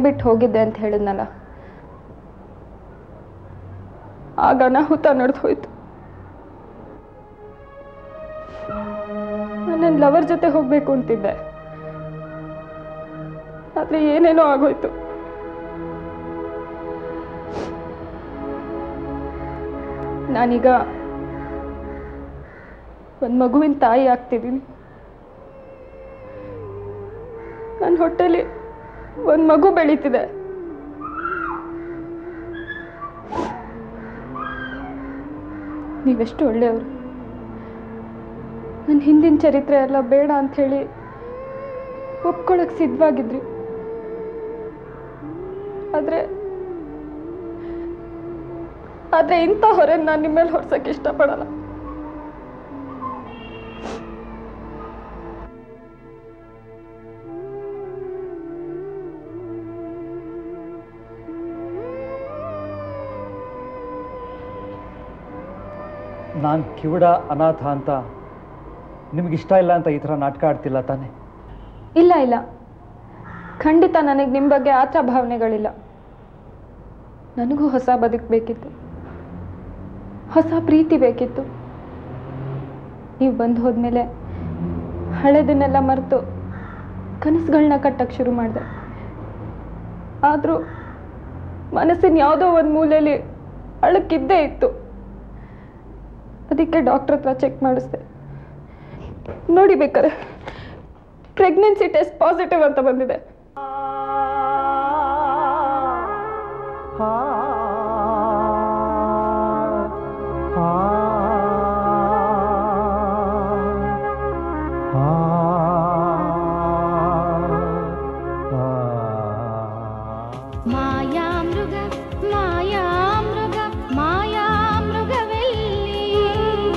ಬಿಟ್ಟು ಹೋಗಿದ್ದೆ ಅಂತ ಹೇಳಿದ್ನಲ್ಲ, ಆಗ ಅನಾಹುತ ನಡೆದು ಹೋಯ್ತು. ನನ್ನ ಲವರ್ ಜೊತೆ ಹೋಗ್ಬೇಕು ಅಂತಿದ್ದೆ, ಆದ್ರೆ ಏನೇನೋ ಆಗೋಯ್ತು. ನಾನೀಗ ಒಂದು ಮಗುವಿನ ತಾಯಿ ಆಗ್ತಿದ್ದೀನಿ. ನನ್ನ ಹೊಟ್ಟೆಲಿ ಒಂದು ಮಗು ಬೆಳೀತಿದೆ. ನೀವೆಷ್ಟು ಒಳ್ಳೆಯವರು. ನನ್ನ ಹಿಂದಿನ ಚರಿತ್ರೆ ಎಲ್ಲ ಬೇಡ ಅಂಥೇಳಿ ಒಪ್ಕೊಳ್ಳೋಕೆ ಸಿದ್ಧವಾಗಿದ್ರಿ. ಆದರೆ ಇಂಥ ಹೊರೆ ನಾನು ನಿಮ್ಮ ಮೇಲೆ ಹೊರ್ಸಕ್ಕೆ ಇಷ್ಟಪಡಲ್ಲ. ನಾನು ಕಿವುಡ ಅನಾಥ ಅಂತ ನಿಮಗಿಷ್ಟ ಇಲ್ಲ ಅಂತ ಈ ಥರ ನಾಟಕ ಆಡ್ತಿಲ್ಲ ತಾನೆ? ಇಲ್ಲ ಇಲ್ಲ, ಖಂಡಿತ ನನಗೆ ನಿಮ್ಮ ಬಗ್ಗೆ ಆ ಥರ ಭಾವನೆಗಳಿಲ್ಲ. ನನಗೂ ಹೊಸ ಬದುಕು ಬೇಕಿತ್ತು, ಹೊಸ ಪ್ರೀತಿ ಬೇಕಿತ್ತು. ನೀವು ಬಂದು ಹೋದ್ಮೇಲೆ ಹಳೆದನ್ನೆಲ್ಲ ಮರೆತು ಕನಸುಗಳನ್ನ ಕಟ್ಟಕ್ಕೆ ಶುರು ಮಾಡಿದೆ. ಆದರೂ ಮನಸ್ಸಿನ ಯಾವುದೋ ಒಂದು ಮೂಲೆಯಲ್ಲಿ ಅಳಕ್ಕಿದ್ದೇ ಇತ್ತು. ಅದಕ್ಕೆ ಡಾಕ್ಟರ್ ಹತ್ರ ಚೆಕ್ ಮಾಡಿಸ್ದೆ. ನೋಡಿ ಬೇಕಾರೆ ಪ್ರೆಗ್ನೆನ್ಸಿ ಟೆಸ್ಟ್ ಪಾಸಿಟಿವ್ ಅಂತ ಬಂದಿದೆ.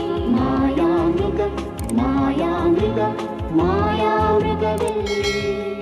ಮಾಯಾ ಮೃಗವೆಲ್ಲಿ